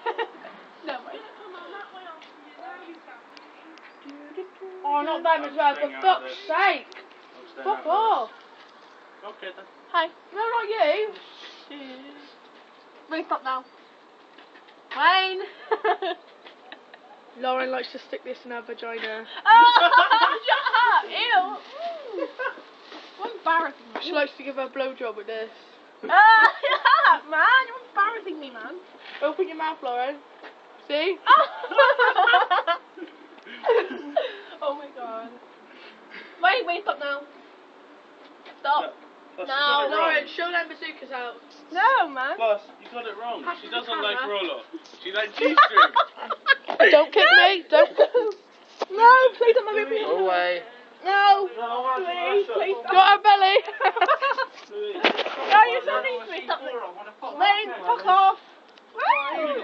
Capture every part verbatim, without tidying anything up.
No way. Oh, not them as well, for fuck's sake! Fuck off! Okay then. Hi. No, not you! Really stop now. Wayne! Lauren likes to stick this in her vagina. Oh, shut up! Ew! You're embarrassing me. She likes to give her a blowjob with this. Ah, shut up, man! You're embarrassing me, man. Open your mouth, Lauren. See? Oh my god. Wait, wait, stop now. Stop. Plus, No, you got it Lauren, wrong. show them bazookas out. No, man. Plus, you got it wrong. Pass She the doesn't like camera. roll-up. She likes G-string. Don't kick me! Don't. No, please don't make me. Go away. No. No, Please, please stop. Got her belly! No, you're so mean to me. Stop it. Wayne, fuck off. Wayne.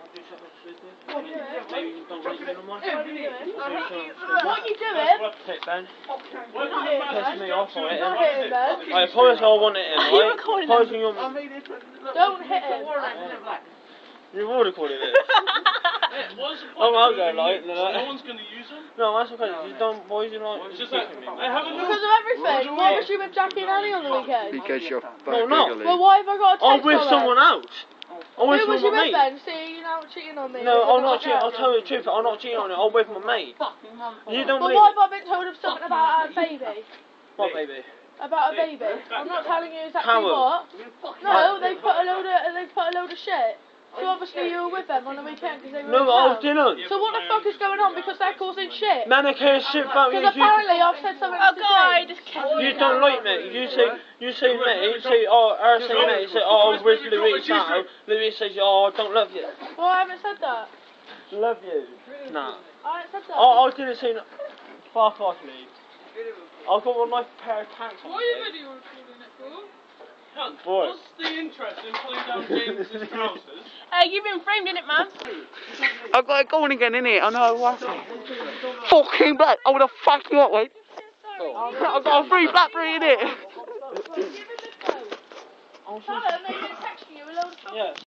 Maybe you don't like me no more. What are you doing? Hit Ben. What Not is hitting it, Piss me off on it. Not hitting Ben. I promise I want it in, Are you right? recording Promise them? you want- Don't hit him. You've already recorded it. What's the Oh, point I'll of go doing like these? that. No one's going to use them? No, that's okay. You don't, boys, you like. It's just like, I have a new... Because of everything. Why was she with Jackie and Annie on the weekend? Because you're No, no. big Well, why have I got a I'm text with from her? someone else. I'm with Who was you someone with mate. then? See, you're now cheating on me. No, With I'm the not cheating. I'll fuck tell you the truth. I'm not cheating on it. I'm with my mate. You don't But believe why it? have I been told of something about our baby? What, baby? About a baby? I'm not telling you exactly Coward. what. No, they put a load of they put a load of shit. So obviously you were with them on the weekend because they were. No, in I town. didn't. So what the fuck is going on? Because they're causing shit. Man, I can't shit about you. Because apparently I've said something Oh to god, James. just kidding. You don't like me. You say, you say me. You say, oh, I say me. You say, oh, I'm with Louise now. Louise says, oh, I don't love you. Well, I haven't said that. Love you. Nah. I haven't said that. I, I didn't say no. Fuck off, Lee. I've got one nice pair of pants on. What are you video recording it for? Cunt, Boy. what's the interest in pulling down James's trousers? Hey, you've been framed, innit, man? I've got it going again, innit? I know, what? Fucking black. I would have fucked you up, mate. I've got a free Blackberry in it. Give him the phone. Tell her they didn't text you a load of Yeah.